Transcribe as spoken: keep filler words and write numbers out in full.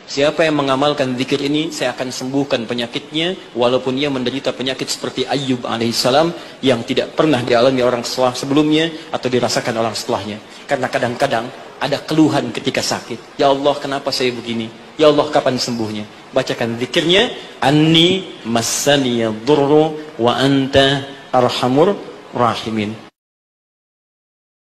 Siapa yang mengamalkan zikir ini, saya akan sembuhkan penyakitnya, walaupun ia menderita penyakit seperti Ayyub alaihissalam yang tidak pernah dialami orang setelah sebelumnya atau dirasakan orang setelahnya. Karena kadang-kadang ada keluhan ketika sakit. Ya Allah, kenapa saya begini? Ya Allah, kapan sembuhnya? Bacakan zikirnya, Anni massaniyad durru wa anta arhamur rahimin.